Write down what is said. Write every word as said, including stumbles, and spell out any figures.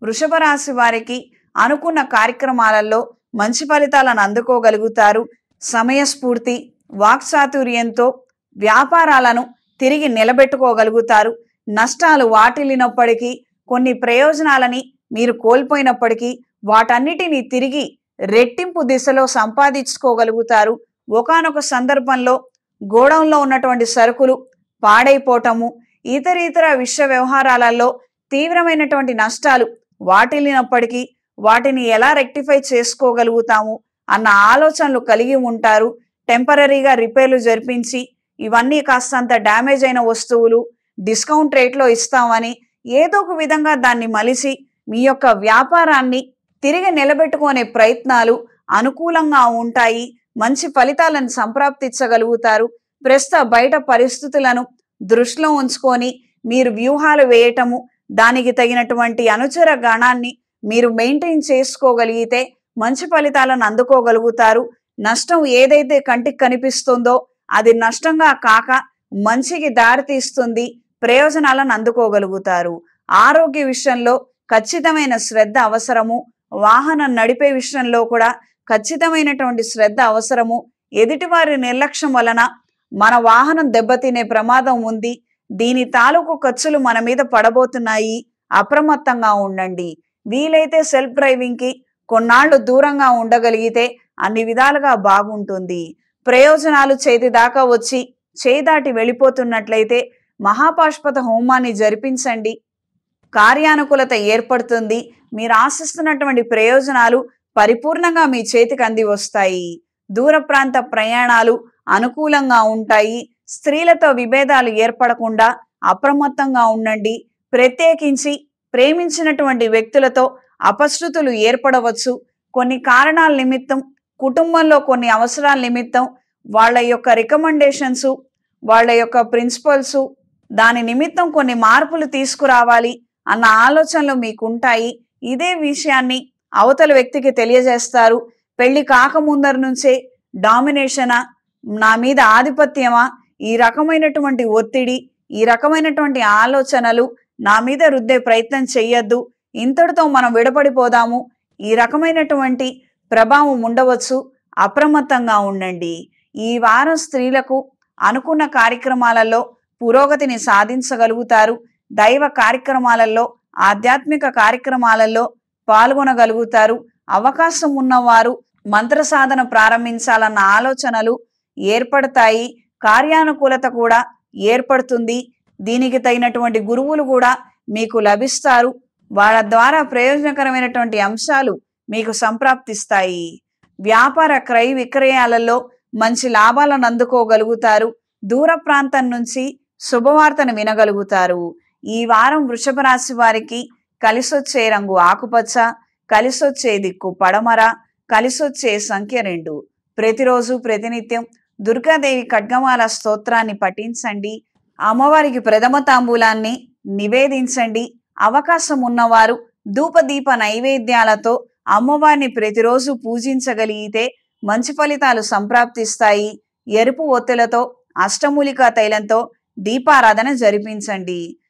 వృషభ రాశి వారికి అనుకున్న కార్యక్రమాలలో మంచి ఫలితాలను అందుకోగలుగుతారు. సమయస్ఫూర్తి, వాక్చాతుర్యంతో వ్యాపారాలను తిరిగి నిలబెట్టుకోగలుగుతారు. నష్టాలు వాటిల్లినప్పటికీ, కొన్ని ప్రయోజనాలని మీరు కోల్పోయినప్పటికీ వాటన్నిటినీ తిరిగి రెట్టింపు దిశలో సంపాదించుకోగలుగుతారు. ఒకానొక సందర్భంలో గోడౌన్లో ఉన్నటువంటి సరుకులు పాడైపోవటము, ఇతర ఇతర విషయ వ్యవహారాలలో తీవ్రమైనటువంటి నష్టాలు వాటిల్లినప్పటికీ వాటిని ఎలా రెక్టిఫై చేసుకోగలుగుతాము అన్న ఆలోచనలు కలిగి ఉంటారు. టెంపరరీగా రిపేర్లు జరిపించి ఇవన్నీ కాస్తంత డ్యామేజ్ అయిన వస్తువులు డిస్కౌంట్ రేట్లో ఇస్తామని ఏదో ఒక విధంగా దాన్ని మలిసి మీ యొక్క వ్యాపారాన్ని తిరిగి నిలబెట్టుకునే ప్రయత్నాలు అనుకూలంగా ఉంటాయి. మంచి ఫలితాలను సంప్రాప్తించగలుగుతారు. ప్రస్తుత బయట పరిస్థితులను దృష్టిలో ఉంచుకొని మీరు వ్యూహాలు వేయటము, దానికి తగినటువంటి అనుచర గణాన్ని మీరు మెయింటైన్ చేసుకోగలిగితే మంచి ఫలితాలను అందుకోగలుగుతారు. నష్టం ఏదైతే కంటికి కనిపిస్తుందో అది నష్టంగా కాక మంచికి దారితీస్తుంది. ప్రయోజనాలను అందుకోగలుగుతారు. ఆరోగ్య విషయంలో ఖచ్చితమైన శ్రద్ధ అవసరము. వాహనం నడిపే విషయంలో కూడా ఖచ్చితమైనటువంటి శ్రద్ధ అవసరము. ఎదుటివారి నిర్లక్ష్యం వలన మన వాహనం దెబ్బతినే ప్రమాదం ఉంది. దీని తాలూకు ఖర్చులు మన మీద పడబోతున్నాయి. అప్రమత్తంగా ఉండండి. వీలైతే సెల్ఫ్ డ్రైవింగ్ కి కొన్నాళ్లు దూరంగా ఉండగలిగితే అన్ని విధాలుగా బాగుంటుంది. ప్రయోజనాలు చేతి దాకా వచ్చి చేయి దాటి వెళ్ళిపోతున్నట్లయితే మహాపాశుపత హోమాన్ని జరిపించండి. కార్యానుకూలత ఏర్పడుతుంది. మీరు ఆశిస్తున్నటువంటి ప్రయోజనాలు పరిపూర్ణంగా మీ చేతికి అంది వస్తాయి. దూర ప్రాంత ప్రయాణాలు అనుకూలంగా ఉంటాయి. స్త్రీలతో విభేదాలు ఏర్పడకుండా అప్రమత్తంగా ఉండండి. ప్రత్యేకించి ప్రేమించినటువంటి వ్యక్తులతో అపశృతులు ఏర్పడవచ్చు. కొన్ని కారణాల నిమిత్తం, కుటుంబంలో కొన్ని అవసరాల నిమిత్తం వాళ్ళ యొక్క రికమెండేషన్స్, వాళ్ళ యొక్క ప్రిన్సిపల్స్, దాని నిమిత్తం కొన్ని మార్పులు తీసుకురావాలి అన్న ఆలోచనలు మీకు ఉంటాయి. ఇదే విషయాన్ని అవతల వ్యక్తికి తెలియజేస్తారు. పెళ్లి కాకముందర నుంచే డామినేషనా, నా మీద ఆధిపత్యమా, ఈ రకమైనటువంటి ఒత్తిడి, ఈ రకమైనటువంటి ఆలోచనలు నా మీద రుద్దే ప్రయత్నం చెయ్యొద్దు, ఇంతటితో మనం విడపడిపోదాము, ఈ రకమైనటువంటి ప్రభావం ఉండవచ్చు. అప్రమత్తంగా ఉండండి. ఈ వారం స్త్రీలకు అనుకున్న కార్యక్రమాలలో పురోగతిని సాధించగలుగుతారు. దైవ కార్యక్రమాలలో, ఆధ్యాత్మిక కార్యక్రమాలలో పాల్గొనగలుగుతారు. అవకాశం ఉన్నవారు మంత్ర సాధన ప్రారంభించాలన్న ఆలోచనలు ఏర్పడతాయి. కార్యానుకూలత కూడా ఏర్పడుతుంది. దీనికి తగినటువంటి గురువులు కూడా మీకు లభిస్తారు. వాళ్ళ ద్వారా ప్రయోజనకరమైనటువంటి అంశాలు మీకు సంప్రాప్తిస్తాయి. వ్యాపార క్రయ విక్రయాలలో మంచి లాభాలను అందుకోగలుగుతారు. దూర ప్రాంతం నుంచి శుభవార్తను వినగలుగుతారు. ఈ వారం వృషభ రాశి వారికి కలిసొచ్చే రంగు ఆకుపచ్చ, కలిసొచ్చే దిక్కు పడమర, కలిసొచ్చే సంఖ్య రెండు. ప్రతిరోజు ప్రతినిత్యం దుర్గాదేవి ఖడ్గమాల స్తోత్రాన్ని పఠించండి. అమ్మవారికి ప్రథమ తాంబూలాన్ని నివేదించండి. అవకాశం ఉన్నవారు ధూపదీప నైవేద్యాలతో అమ్మవారిని ప్రతిరోజు పూజించగలిగితే మంచి ఫలితాలు సంప్రాప్తిస్తాయి. ఎరుపు ఒత్తులతో అష్టమూలికా తైలంతో దీపారాధన జరిపించండి.